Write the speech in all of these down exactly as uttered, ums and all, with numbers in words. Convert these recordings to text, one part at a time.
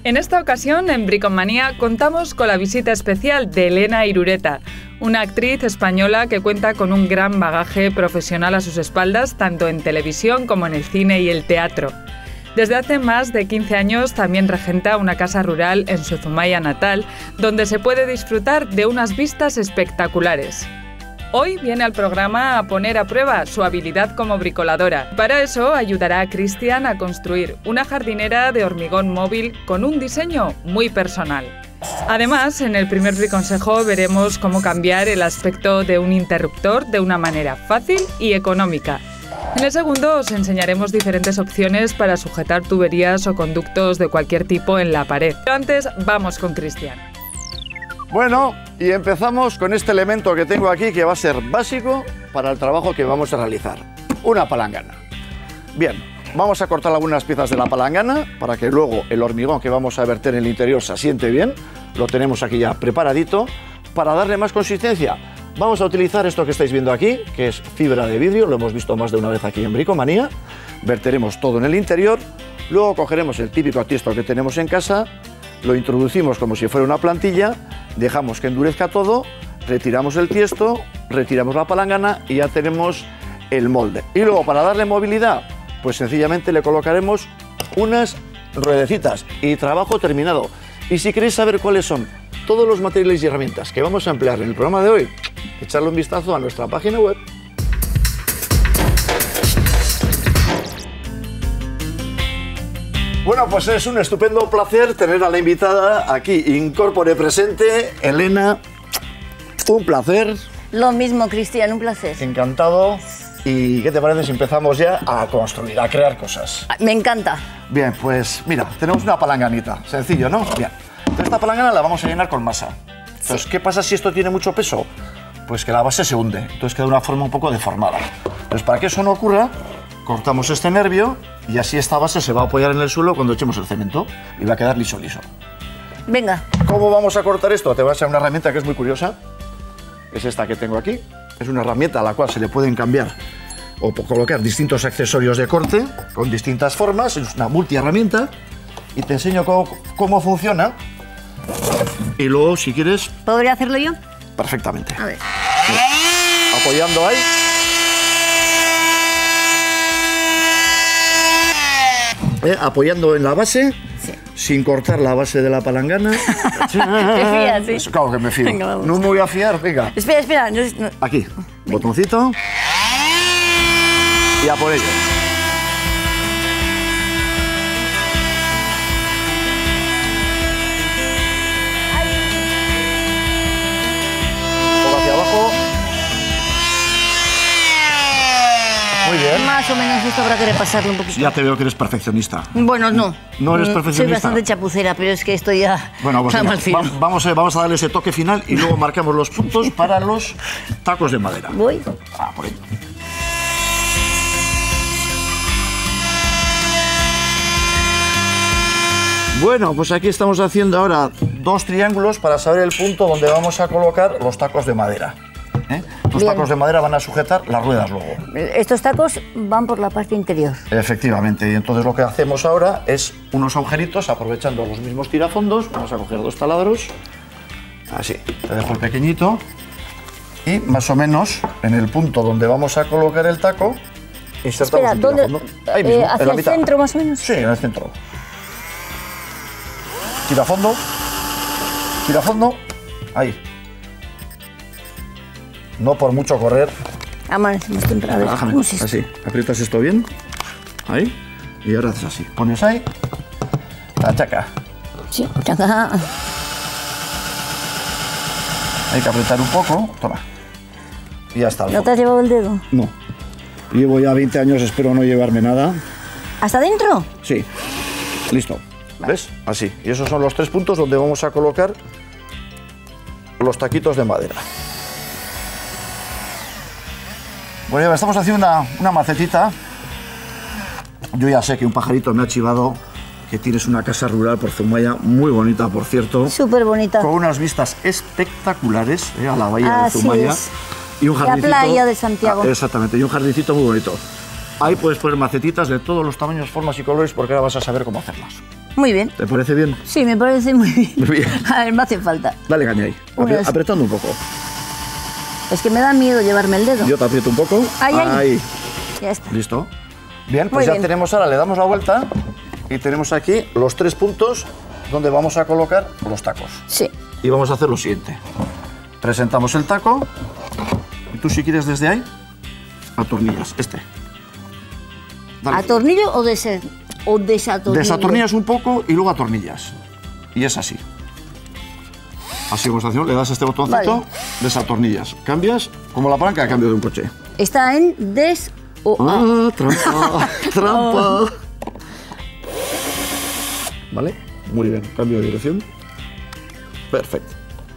En esta ocasión, en Bricomanía, contamos con la visita especial de Elena Irureta, una actriz española que cuenta con un gran bagaje profesional a sus espaldas, tanto en televisión como en el cine y el teatro. Desde hace más de quince años también regenta una casa rural en su Zumaya natal, donde se puede disfrutar de unas vistas espectaculares. Hoy viene al programa a poner a prueba su habilidad como bricoladora. Para eso ayudará a Cristian a construir una jardinera de hormigón móvil con un diseño muy personal. Además, en el primer briconsejo veremos cómo cambiar el aspecto de un interruptor de una manera fácil y económica. En el segundo os enseñaremos diferentes opciones para sujetar tuberías o conductos de cualquier tipo en la pared. Pero antes, vamos con Cristian. Bueno, y empezamos con este elemento que tengo aquí que va a ser básico para el trabajo que vamos a realizar. Una palangana. Bien, vamos a cortar algunas piezas de la palangana para que luego el hormigón que vamos a verter en el interior se asiente bien. Lo tenemos aquí ya preparadito. Para darle más consistencia, vamos a utilizar esto que estáis viendo aquí, que es fibra de vidrio. Lo hemos visto más de una vez aquí en Bricomanía. Verteremos todo en el interior. Luego cogeremos el típico tiesto que tenemos en casa, lo introducimos como si fuera una plantilla, dejamos que endurezca todo, retiramos el tiesto, retiramos la palangana y ya tenemos el molde. Y luego, para darle movilidad, pues sencillamente le colocaremos unas ruedecitas y trabajo terminado. Y si queréis saber cuáles son todos los materiales y herramientas que vamos a emplear en el programa de hoy, echarle un vistazo a nuestra página web. Bueno, pues es un estupendo placer tener a la invitada aquí, incorpore presente, Elena. Un placer. Lo mismo, Cristian, un placer. Encantado. ¿Y qué te parece si empezamos ya a construir, a crear cosas? Me encanta. Bien, pues mira, tenemos una palanganita, sencillo, ¿no? Bien. Entonces, esta palangana la vamos a llenar con masa. Entonces, sí. ¿Qué pasa si esto tiene mucho peso? Pues que la base se hunde, entonces queda de una forma un poco deformada. Entonces, para que eso no ocurra, cortamos este nervio y así esta base se va a apoyar en el suelo cuando echemos el cemento y va a quedar liso, liso. Venga. ¿Cómo vamos a cortar esto? Te voy a enseñar una herramienta que es muy curiosa. Es esta que tengo aquí. Es una herramienta a la cual se le pueden cambiar o colocar distintos accesorios de corte con distintas formas. Es una multiherramienta y te enseño cómo, cómo funciona. Y luego, si quieres... ¿Podría hacerlo yo? Perfectamente. A ver. Apoyando ahí. Eh, apoyando en la base, sí, sin cortar la base de la palangana. ¿Te fías, sí? Eso, claro que me fío. Venga, vamos. No me voy a fiar, venga. Espera, espera. No, no. Aquí, venga. Botoncito. Y a por ello. Un poco hacia abajo. Muy bien. Más o menos esto habrá que repasarlo un poquito. Ya te veo que eres perfeccionista. Bueno, no. No eres perfeccionista. Soy bastante chapucera, pero es que esto ya... Bueno, pues venga, va, vamos, a, vamos a darle ese toque final y luego marcamos los puntos para los tacos de madera. Voy. Ah, por ahí. Bueno, pues aquí estamos haciendo ahora dos triángulos para saber el punto donde vamos a colocar los tacos de madera. ¿Eh? Los Bien. tacos de madera van a sujetar las ruedas luego. Estos tacos van por la parte interior. Efectivamente, y entonces lo que hacemos ahora es unos agujeritos aprovechando los mismos tirafondos. Vamos a coger dos taladros, así, te dejo el pequeñito y más o menos en el punto donde vamos a colocar el taco insertamos Espera, un ¿dónde? tirafondo. Ahí mismo, Eh, en ¿Hacia la el mitad. centro más o menos? Sí, en el centro. Tirafondo, tirafondo, ahí. No por mucho correr. Amanecemos temprano. A ver, ¿cómo es esto? Así, aprietas esto bien, ahí, y ahora haces así. Pones ahí, tachaca. Sí, chaca. Hay que apretar un poco, toma. Y ya está. ¿No te has llevado el dedo? No. Llevo ya veinte años, espero no llevarme nada. ¿Hasta adentro? Sí, listo. Vale. ¿Ves? Así. Y esos son los tres puntos donde vamos a colocar los taquitos de madera. Bueno, ya estamos haciendo una, una macetita. Yo ya sé que un pajarito me ha chivado que tienes una casa rural por Zumaya, muy bonita, por cierto. Súper bonita. Con unas vistas espectaculares, eh, a la bahía Así de Zumaya. Es. Y un jardincito, la playa de Santiago. Ah, exactamente, y un jardincito muy bonito. Ahí puedes poner macetitas de todos los tamaños, formas y colores, porque ahora vas a saber cómo hacerlas. Muy bien. ¿Te parece bien? Sí, me parece muy bien. Muy bien. A ver, me hace falta. Dale caña ahí, Unas- apri- apretando un poco. Es que me da miedo llevarme el dedo. Yo te aprieto un poco. Ay, ay. Ahí. Ya está. Listo. Bien, pues Muy ya bien. tenemos ahora, le damos la vuelta y tenemos aquí los tres puntos donde vamos a colocar los tacos. Sí. Y vamos a hacer lo siguiente. Presentamos el taco y tú si quieres desde ahí, atornillas este. Dale. ¿Atornillo o, dese... o desatornillo? Desatornillas un poco y luego atornillas. Y es así. Así como está haciendo, le das a este botoncito, Vale. desatornillas. Cambias como la palanca de cambio de un coche. Está en des... o a. Ah, trampa, trampa. ¿Vale? Muy bien, cambio de dirección. Perfecto.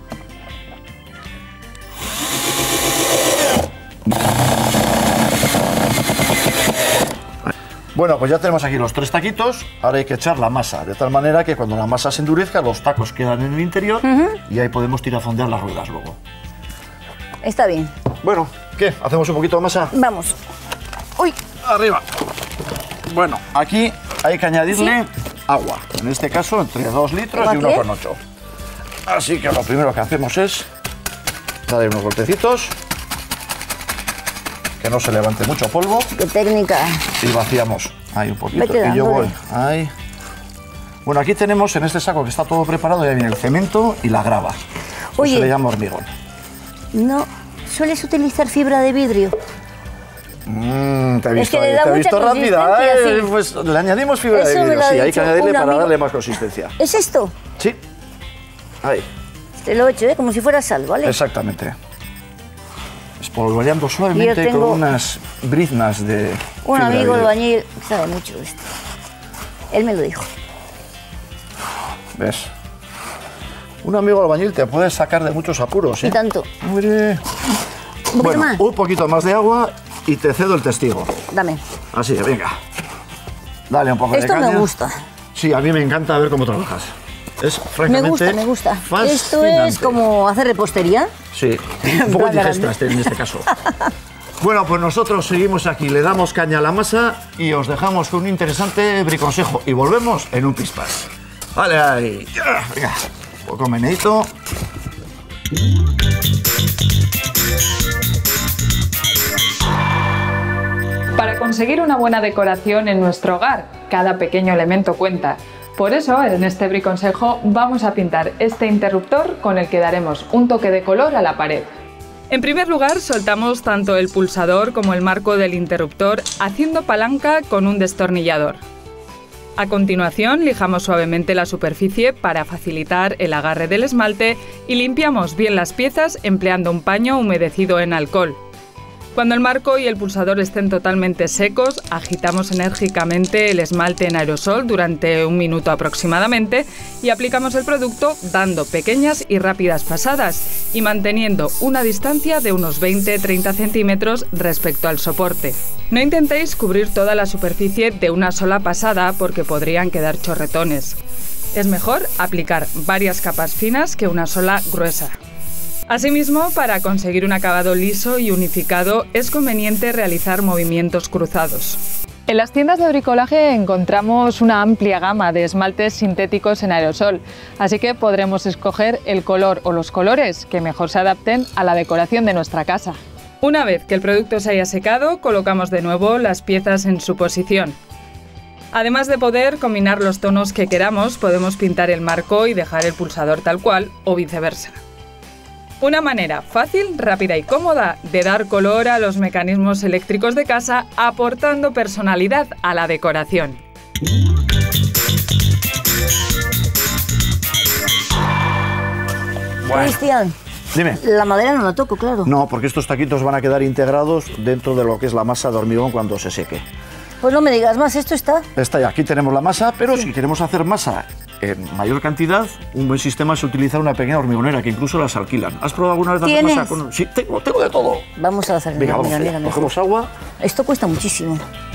Bueno, pues ya tenemos aquí los tres taquitos. Ahora hay que echar la masa, de tal manera que cuando la masa se endurezca, los tacos quedan en el interior y ahí podemos tirafondear las ruedas luego. Está bien. Bueno, ¿qué? ¿Hacemos un poquito de masa? Vamos. Uy, Arriba. Bueno, aquí hay que añadirle agua. En este caso, entre dos litros y ¿Tengo uno aquí? con ocho. Así que lo primero que hacemos es darle unos golpecitos, que no se levante mucho polvo, qué técnica. y vaciamos ahí un poquito. Vete Y yo dándole. voy ahí. Bueno, aquí tenemos en este saco que está todo preparado, ya viene el cemento y la grava. Eso Oye. se le llama hormigón. No, ¿sueles utilizar fibra de vidrio? Mm, te he Es visto, que le ahí, da te he mucha visto rápida. consistencia, ¿eh? sí. Pues le añadimos fibra Eso de me vidrio, lo ha sí, hay dicho que añadirle un para amigo. darle más consistencia. ¿Es esto? Sí, ahí, Te lo he hecho, ¿eh? Como si fuera sal, ¿vale? exactamente. Espolvoreando suavemente tengo con unas briznas de Un fibra de amigo vidrio. albañil sabe mucho de esto. Él me lo dijo. ¿Ves? Un amigo albañil te puede sacar de muchos apuros, ¿eh? Y tanto. Hombre. Un poquito Bueno, más. un poquito más de agua y te cedo el testigo. Dame. Así, venga. Dale un poco Esto de me caña. gusta. Sí, a mí me encanta ver cómo trabajas. Es Me francamente gusta, me gusta. fascinante. Esto es como hacer repostería. Sí, un poco plan indigesta grande. este, en este caso. Bueno, pues nosotros seguimos aquí, le damos caña a la masa y os dejamos con un interesante briconsejo. Y volvemos en un pispás. Vale, ahí. Ya, venga, un poco meneito. Para conseguir una buena decoración en nuestro hogar, cada pequeño elemento cuenta. Por eso, en este briconsejo vamos a pintar este interruptor con el que daremos un toque de color a la pared. En primer lugar, soltamos tanto el pulsador como el marco del interruptor haciendo palanca con un destornillador. A continuación, lijamos suavemente la superficie para facilitar el agarre del esmalte y limpiamos bien las piezas empleando un paño humedecido en alcohol. Cuando el marco y el pulsador estén totalmente secos, agitamos enérgicamente el esmalte en aerosol durante un minuto aproximadamente y aplicamos el producto dando pequeñas y rápidas pasadas y manteniendo una distancia de unos veinte a treinta centímetros respecto al soporte. No intentéis cubrir toda la superficie de una sola pasada porque podrían quedar chorretones. Es mejor aplicar varias capas finas que una sola gruesa. Asimismo, para conseguir un acabado liso y unificado, es conveniente realizar movimientos cruzados. En las tiendas de bricolaje encontramos una amplia gama de esmaltes sintéticos en aerosol, así que podremos escoger el color o los colores que mejor se adapten a la decoración de nuestra casa. Una vez que el producto se haya secado, colocamos de nuevo las piezas en su posición. Además de poder combinar los tonos que queramos, podemos pintar el marco y dejar el pulsador tal cual o viceversa. Una manera fácil, rápida y cómoda de dar color a los mecanismos eléctricos de casa aportando personalidad a la decoración. Bueno, Cristian, dime. la madera no la toco, claro. No, porque estos taquitos van a quedar integrados dentro de lo que es la masa de hormigón cuando se seque. Pues no me digas más, esto está. Está ya, aquí tenemos la masa, pero si queremos hacer masa en mayor cantidad, un buen sistema es utilizar una pequeña hormigonera, que incluso las alquilan. ¿Has probado alguna vez hacer ¿Tienes? masa con...? Sí, tengo, tengo de todo. Vamos a hacer Venga, una vamos hormigonera allá. mejor. Cogemos agua. Esto cuesta muchísimo.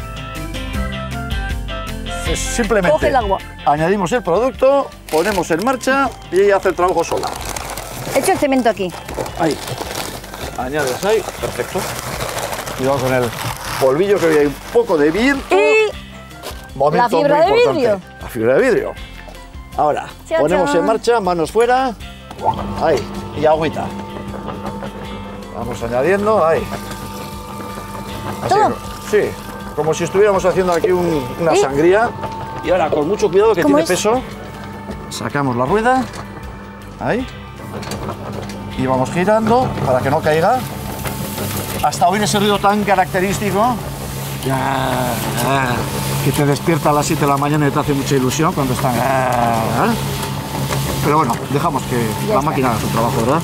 Es simplemente Coge el agua. añadimos el producto, ponemos en marcha y ella hace el trabajo sola. Echo el cemento aquí. Ahí. Añades ahí. Perfecto. Cuidado con el polvillo, que hoy hay un poco de viento. Y Momento la fibra muy de importante. vidrio. La fibra de vidrio. Ahora, Chao, ponemos chao. en marcha, manos fuera. Ahí, y agüita. Vamos añadiendo, ahí. Así, ¿Todo? sí, como si estuviéramos haciendo aquí un- una ¿Eh? sangría. Y ahora, con mucho cuidado, que ¿Cómo tiene es? peso, sacamos la rueda. Ahí. Y vamos girando para que no caiga. Hasta oír ese ruido tan característico. Ya, ya, que te despierta a las siete de la mañana y te hace mucha ilusión cuando están. ¿eh? Pero bueno, dejamos que Ya la está. máquina haga su trabajo, ¿verdad?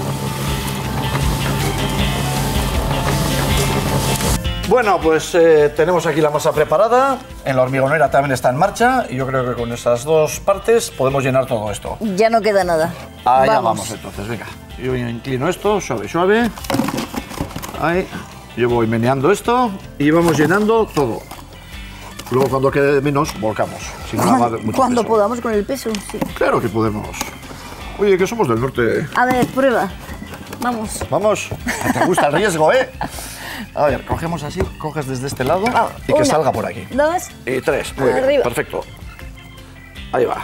Bueno, pues eh, tenemos aquí la masa preparada. En la hormigonera también está en marcha. Y yo creo que con estas dos partes podemos llenar todo esto. Ya no queda nada. Allá vamos entonces, venga. Yo inclino esto, suave, suave. Ahí. Yo voy meneando esto y vamos llenando todo. Luego cuando quede menos, volcamos. Si no, va a haber mucho Cuando peso. podamos con el peso, sí. Claro que podemos. Oye, que somos del norte. A ver, prueba. Vamos. Vamos. ¿Te gusta el riesgo, eh? A ver, cogemos así, coges desde este lado Vamos. y que Una, salga por aquí. Dos. Y tres. Muy bien, Arriba. perfecto. Ahí va.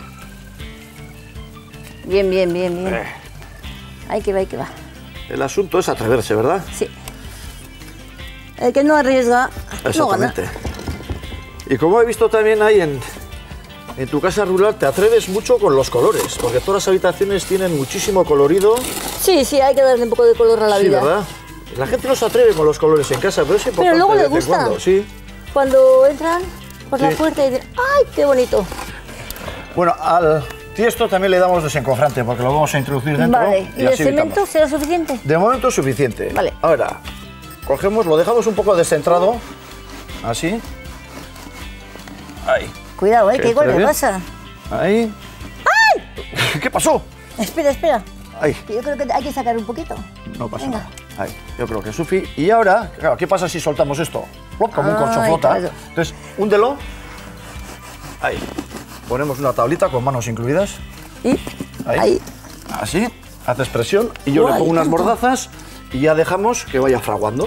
Bien, bien, bien, bien. Eh, Ahí que va, ahí que va. el asunto es atreverse, ¿verdad? Sí. El que no arriesga, no gana. Exactamente. Y como he visto también ahí en, en tu casa rural, te atreves mucho con los colores, porque todas las habitaciones tienen muchísimo colorido. Sí, sí, hay que darle un poco de color a la Sí, vida. ¿verdad? La gente no se atreve con los colores en casa, pero es importante. Pero luego de le vez en gusta. cuando, sí. Cuando entran por la Sí. puerta y dicen, ¡ay, qué bonito! Bueno, al tiesto también le damos desencofrante, porque lo vamos a introducir dentro. Vale, ¿y el así cemento evitamos. será suficiente? De momento es suficiente. Vale. Ahora, cogemos, lo dejamos un poco descentrado, así. Ahí. Cuidado, ¿eh? Que ¿Qué entre golpe bien. pasa? Ahí. ¡Ay! ¿Qué pasó? Espera, espera. Ahí. Que yo creo que hay que sacar un poquito. No pasa Venga. nada. Ahí, yo creo que es sufi. Y ahora, claro, ¿qué pasa si soltamos esto? Plop, como un Ay, corchoflota. claro. Entonces, húndelo. Ahí. Ponemos una tablita con manos incluidas. Y Ahí. ahí. Así. Haces presión. Y yo Guay, le pongo unas tanto. mordazas y ya dejamos que vaya fraguando.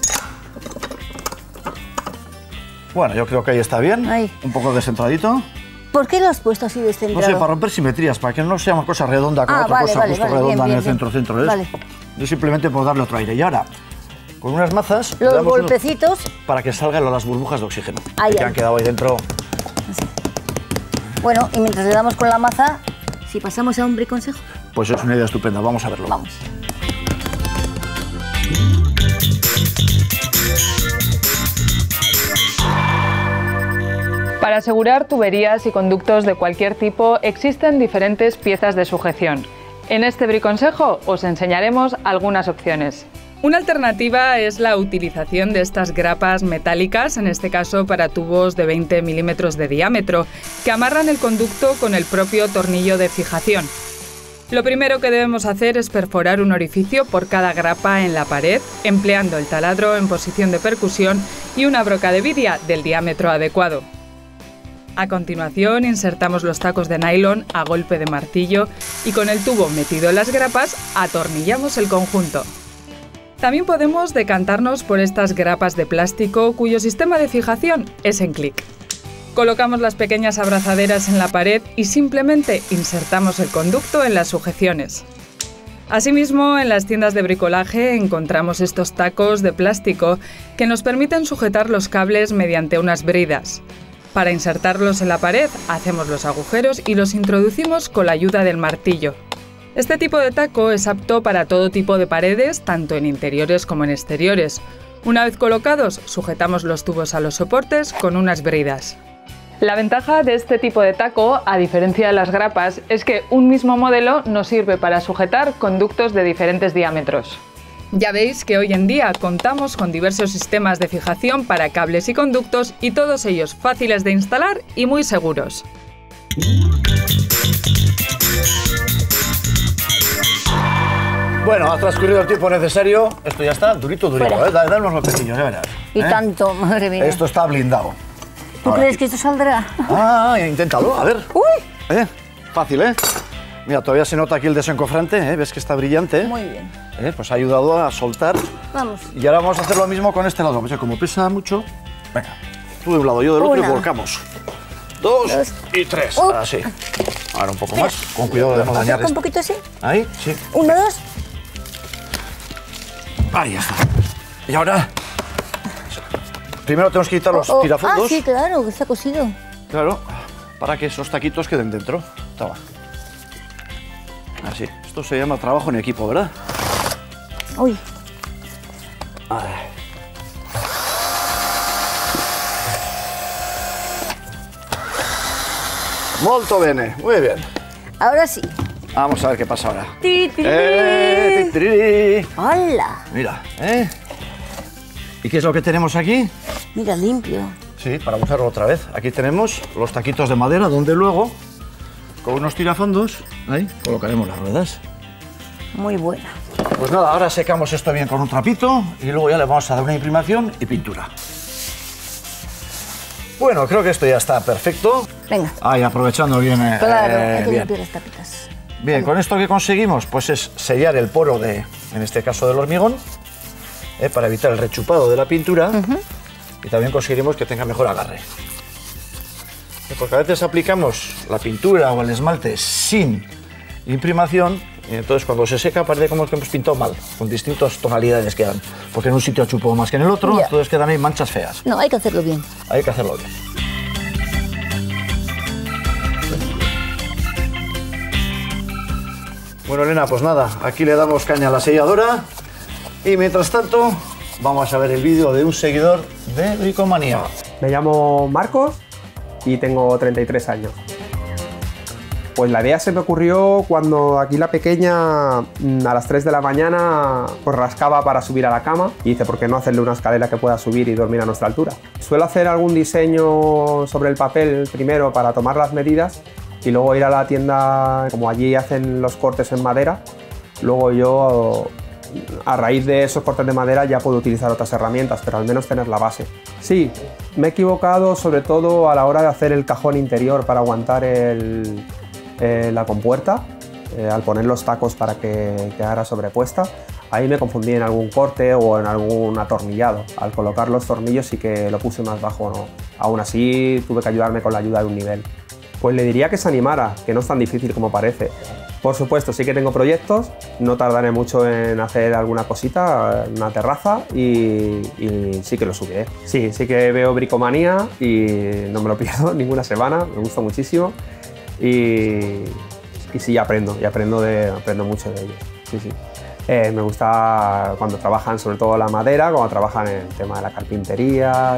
Bueno, yo creo que ahí está bien. Ahí. Un poco descentradito. ¿Por qué lo has puesto así No descentrado? sé, para romper simetrías, para que no sea una cosa redonda con Ah, otra vale, cosa vale, justo vale, redonda bien, en el bien, centro, bien. centro. ¿ves? Vale. Yo simplemente puedo darle otro aire. Y ahora, con unas mazas, le Los damos unos- golpecitos. para que salgan las burbujas de oxígeno Ahí, que ahí. han quedado ahí dentro. Bueno, y mientras le damos con la maza, si pasamos a un briconsejo, Pues es una idea estupenda, vamos a verlo. vamos. Para asegurar tuberías y conductos de cualquier tipo existen diferentes piezas de sujeción. En este briconsejo os enseñaremos algunas opciones. Una alternativa es la utilización de estas grapas metálicas, en este caso para tubos de veinte milímetros de diámetro, que amarran el conducto con el propio tornillo de fijación. Lo primero que debemos hacer es perforar un orificio por cada grapa en la pared, empleando el taladro en posición de percusión y una broca de vidia del diámetro adecuado. A continuación, insertamos los tacos de nylon a golpe de martillo y con el tubo metido en las grapas, atornillamos el conjunto. También podemos decantarnos por estas grapas de plástico cuyo sistema de fijación es en clic. Colocamos las pequeñas abrazaderas en la pared y simplemente insertamos el conducto en las sujeciones. Asimismo, en las tiendas de bricolaje encontramos estos tacos de plástico que nos permiten sujetar los cables mediante unas bridas. Para insertarlos en la pared, hacemos los agujeros y los introducimos con la ayuda del martillo. Este tipo de taco es apto para todo tipo de paredes, tanto en interiores como en exteriores. Una vez colocados, sujetamos los tubos a los soportes con unas bridas. La ventaja de este tipo de taco, a diferencia de las grapas, es que un mismo modelo nos sirve para sujetar conductos de diferentes diámetros. Ya veis que hoy en día contamos con diversos sistemas de fijación para cables y conductos y todos ellos fáciles de instalar y muy seguros. Bueno, ha transcurrido el tiempo necesario. Esto ya está durito, durito. Fuera. ¿eh? Da, da unos golpecillos, ya verás. Y ¿eh? tanto, madre mía. Esto está blindado. ¿Tú Ahora. crees que esto saldrá? Ah, inténtalo, a ver. ¡Uy! ¿Eh? Fácil, ¿eh? Mira, todavía se nota aquí el desencofrante, ¿eh? ¿Ves que está brillante? Muy bien. ¿Eh? Pues ha ayudado a soltar. Vamos. Y ahora vamos a hacer lo mismo con este lado. Pues ya como pesa mucho, venga, tú de un lado, yo del otro Una. y volcamos. Dos, Dos. y tres, Up. así. Ahora un poco Mira. más, con cuidado de no dañar ¿Acerca un esto. poquito así? Ahí, sí. Uno, dos. Ahí ya está. Y ahora... Primero tenemos que quitar los Oh, oh. tirafondos. Ah, sí, claro, que está cosido. Claro, para que esos taquitos queden dentro. Toma. Así. Esto se llama trabajo en equipo, ¿verdad? Uy, Ay. Molto bene, muy bien. ahora sí. Vamos a ver qué pasa ahora. Ti, ti, ¡Eh! ti. ¡Titiri! ¡Hala! Mira, ¿eh? ¿Y qué es lo que tenemos aquí? Mira, limpio. Sí, para usarlo otra vez. Aquí tenemos los taquitos de madera, donde luego, con unos tirafondos, ahí colocaremos las ruedas. Muy buena. Pues nada, ahora secamos esto bien con un trapito y luego ya le vamos a dar una imprimación y pintura. Bueno, creo que esto ya está perfecto. Venga. Ahí, aprovechando bien. eh, Claro, eh, hay que bien. limpiar las tapitas. Bien, con esto que conseguimos, pues es sellar el poro de, en este caso del hormigón, eh, para evitar el rechupado de la pintura. Y también conseguiremos que tenga mejor agarre. Eh, Porque a veces aplicamos la pintura o el esmalte sin imprimación, y entonces cuando se seca parece como que hemos pintado mal, con distintas tonalidades quedan. Porque en un sitio chupó más que en el otro, Ya. entonces quedan ahí manchas feas. No, hay que hacerlo bien. Hay que hacerlo bien. Bueno, Elena, pues nada, aquí le damos caña a la selladora y mientras tanto vamos a ver el vídeo de un seguidor de Bricomanía. Me llamo Marcos y tengo treinta y tres años. Pues la idea se me ocurrió cuando aquí la pequeña mm, a las tres de la mañana pues rascaba para subir a la cama y dice, ¿por qué no hacerle una escalera que pueda subir y dormir a nuestra altura? Suelo hacer algún diseño sobre el papel primero para tomar las medidas y luego ir a la tienda, como allí hacen los cortes en madera, luego yo a raíz de esos cortes de madera ya puedo utilizar otras herramientas, pero al menos tener la base. Sí, me he equivocado sobre todo a la hora de hacer el cajón interior para aguantar el, eh, la compuerta, eh, al poner los tacos para que quedara sobrepuesta. Ahí me confundí en algún corte o en algún atornillado. Al colocar los tornillos sí que lo puse más bajo, ¿no? Aún así tuve que ayudarme con la ayuda de un nivel. Pues le diría que se animara, que no es tan difícil como parece. Por supuesto, sí que tengo proyectos, no tardaré mucho en hacer alguna cosita, una terraza y, y sí que lo subiré. Sí, sí que veo Bricomanía y no me lo pierdo ninguna semana, me gusta muchísimo y, y sí, aprendo, y aprendo, de, aprendo mucho de ellos. Sí, sí. Eh, me gusta cuando trabajan sobre todo la madera, cuando trabajan en el tema de la carpintería.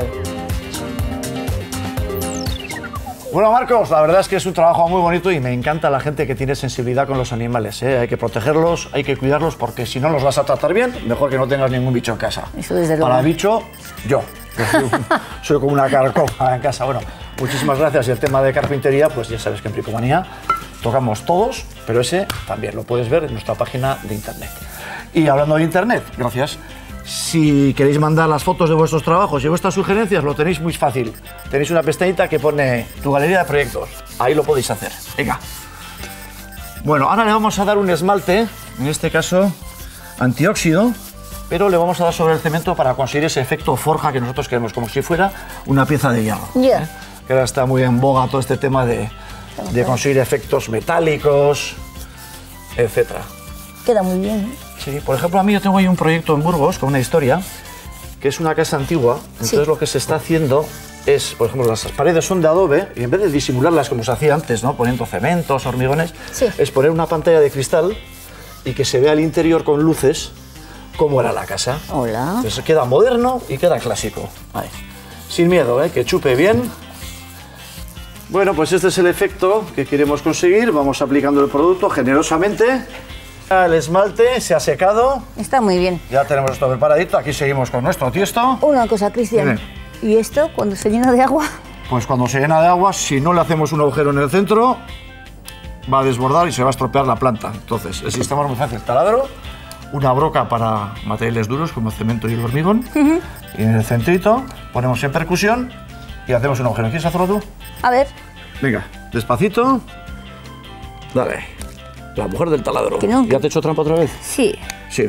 Bueno, Marcos, la verdad es que es un trabajo muy bonito y me encanta la gente que tiene sensibilidad con los animales, ¿eh? Hay que protegerlos, hay que cuidarlos porque si no los vas a tratar bien, mejor que no tengas ningún bicho en casa. Eso desde luego. Para bicho, yo. Yo soy, un- soy como una carcoma en casa. Bueno, muchísimas gracias. Y el tema de carpintería, pues ya sabes que en Bricomanía tocamos todos, pero ese también lo puedes ver en nuestra página de internet. Y hablando de internet, gracias. Si queréis mandar las fotos de vuestros trabajos y vuestras sugerencias, lo tenéis muy fácil. Tenéis una pestañita que pone tu galería de proyectos. Ahí lo podéis hacer. Venga. Bueno, ahora le vamos a dar un esmalte, en este caso antióxido, pero le vamos a dar sobre el cemento para conseguir ese efecto forja que nosotros queremos, como si fuera una pieza de hierro. Ya. ¿eh? Que ahora está muy en boga todo este tema de, de conseguir efectos metálicos, etcétera. Queda muy bien, ¿eh? Sí, por ejemplo, a mí yo tengo ahí un proyecto en Burgos con una historia, que es una casa antigua. Entonces Sí. lo que se está haciendo es, por ejemplo, las paredes son de adobe y en vez de disimularlas como se hacía antes, ¿no? Poniendo cementos, hormigones, Sí. es poner una pantalla de cristal y que se vea el interior con luces cómo era la casa. Hola. Entonces queda moderno y queda clásico. Ahí. Sin miedo, ¿eh? Que chupe bien. Bueno, pues este es el efecto que queremos conseguir. Vamos aplicando el producto generosamente. El esmalte se ha secado. Está muy bien. Ya tenemos esto preparadito. Aquí seguimos con nuestro tiesto. Una cosa, Cristian. ¿Y esto cuando se llena de agua? Pues cuando se llena de agua, si no le hacemos un agujero en el centro, va a desbordar y se va a estropear la planta. Entonces, el sistema es muy fácil. Taladro, una broca para materiales duros como el cemento y el hormigón. Y en el centrito ponemos en percusión y hacemos un agujero. ¿Quieres hacerlo tú? A ver, Venga, despacito. Dale. La mujer del taladro. Que no. ¿Ya te he hecho trampa otra vez? sí. Sí.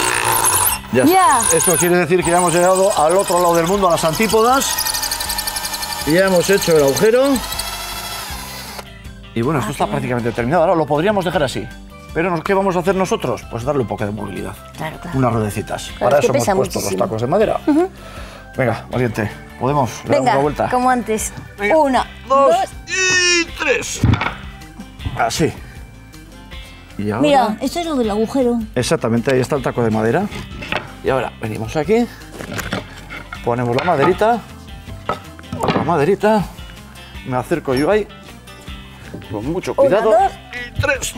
Ya. Ya. Esto quiere decir que ya hemos llegado al otro lado del mundo, a las antípodas. Ya hemos hecho el agujero. Y bueno, esto está prácticamente terminado. Ahora lo podríamos dejar así. Pero ¿qué vamos a hacer nosotros? Pues darle un poco de movilidad. Claro, claro. Unas ruedecitas. Claro, Para es que eso hemos pesa puesto muchísimo. los tacos de madera. Uh-huh. Venga, valiente. ¿Podemos? Le damos Venga, la vuelta. como antes. Venga. Una, Dos, dos. y tres. Así. Y ahora... Mira, esto es lo del agujero. Exactamente, ahí está el taco de madera. Y ahora venimos aquí. Ponemos la maderita. La maderita. Me acerco yo ahí. Con mucho cuidado. Una, dos. Y tres.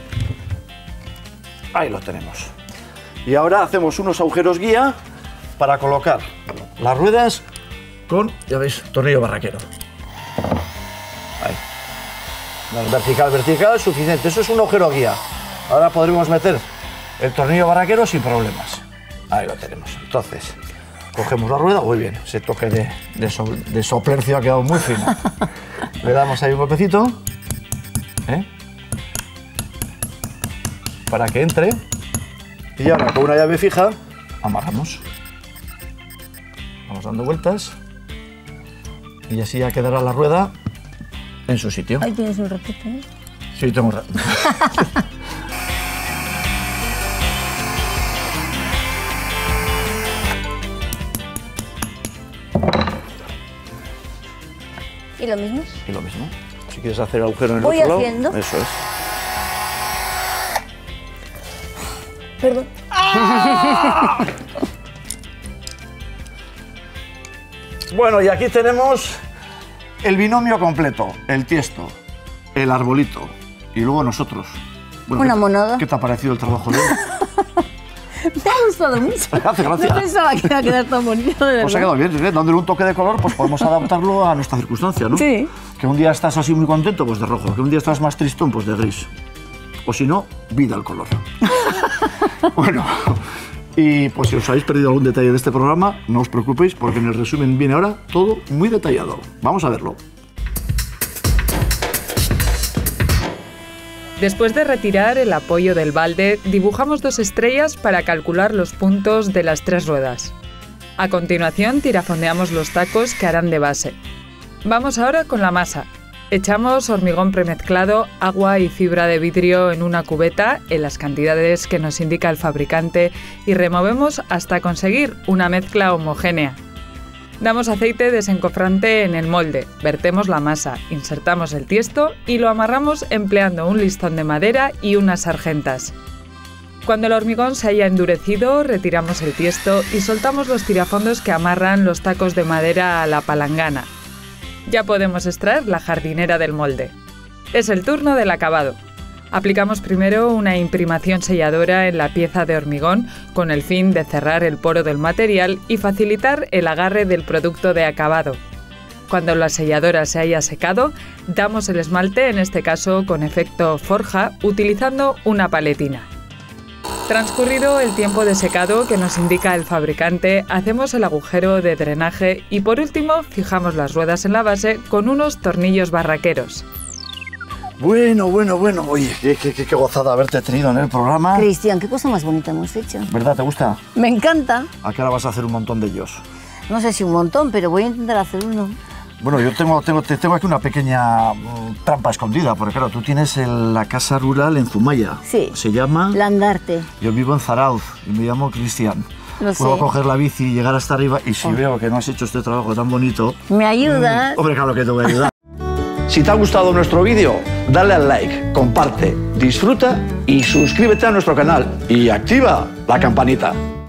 Ahí lo tenemos. Y ahora hacemos unos agujeros guía para colocar las ruedas con, ya veis, tornillo barraquero. Ahí. Vertical, vertical, suficiente. Eso es un agujero guía. Ahora podremos meter el tornillo barraquero sin problemas. Ahí lo tenemos. Entonces, cogemos la rueda. Muy bien, ese toque de, de, so, de soplercio ha quedado muy fino. Le damos ahí un golpecito. ¿Eh? Para que entre. Y ahora con una llave fija amarramos. Vamos dando vueltas. Y así ya quedará la rueda en su sitio. Ahí tienes un ratito, ¿eh? Sí, tengo un rato. ¿Y lo mismo? Y lo mismo. Si quieres hacer agujero en el Voy otro haciendo. lado, eso es. Perdón. Bueno, y aquí tenemos el binomio completo, el tiesto, el arbolito y luego nosotros. Bueno, Una ¿qué- monada. ¿Qué te ha parecido el trabajo de hoy? Me ha gustado mucho. Hace gracia. No pensaba que iba a quedar tan bonito, de verdad. Nos ha quedado bien, ¿eh? Dándole un toque de color, pues podemos adaptarlo a nuestra circunstancia, ¿no? Sí. Que un día estás así muy contento, pues de rojo. Que un día estás más tristón, pues de gris. O si no, vida al color. Bueno, y pues si os habéis perdido algún detalle de este programa, no os preocupéis, porque en el resumen viene ahora todo muy detallado. Vamos a verlo. Después de retirar el apoyo del balde, dibujamos dos estrellas para calcular los puntos de las tres ruedas. A continuación, tirafondeamos los tacos que harán de base. Vamos ahora con la masa. Echamos hormigón premezclado, agua y fibra de vidrio en una cubeta en las cantidades que nos indica el fabricante y removemos hasta conseguir una mezcla homogénea. Damos aceite desencofrante en el molde, vertemos la masa, insertamos el tiesto y lo amarramos empleando un listón de madera y unas sargentas. Cuando el hormigón se haya endurecido, retiramos el tiesto y soltamos los tirafondos que amarran los tacos de madera a la palangana. Ya podemos extraer la jardinera del molde. Es el turno del acabado. Aplicamos primero una imprimación selladora en la pieza de hormigón con el fin de cerrar el poro del material y facilitar el agarre del producto de acabado. Cuando la selladora se haya secado, damos el esmalte, en este caso con efecto forja, utilizando una paletina. Transcurrido el tiempo de secado que nos indica el fabricante, hacemos el agujero de drenaje y por último fijamos las ruedas en la base con unos tornillos barraqueros. Bueno, bueno, bueno. Oye, qué, qué, qué gozada haberte tenido en el programa. Cristian, qué cosa más bonita hemos hecho. ¿Verdad? ¿Te gusta? Me encanta. ¿A qué hora vas a hacer un montón de ellos? No sé si un montón, pero voy a intentar hacer uno. Bueno, yo tengo, tengo, te- tengo aquí una pequeña mm, trampa escondida, porque claro, tú tienes el- la casa rural en Zumaya. Sí. Se llama... Landarte. Yo vivo en Zarauz y me llamo Cristian. Lo Puedo sé. coger la bici y llegar hasta arriba y si Oh. veo que no has hecho este trabajo tan bonito... ¿Me ayudas? Hombre, claro que te voy a ayudar. Si te ha gustado nuestro vídeo, dale al like, comparte, disfruta y suscríbete a nuestro canal y activa la campanita.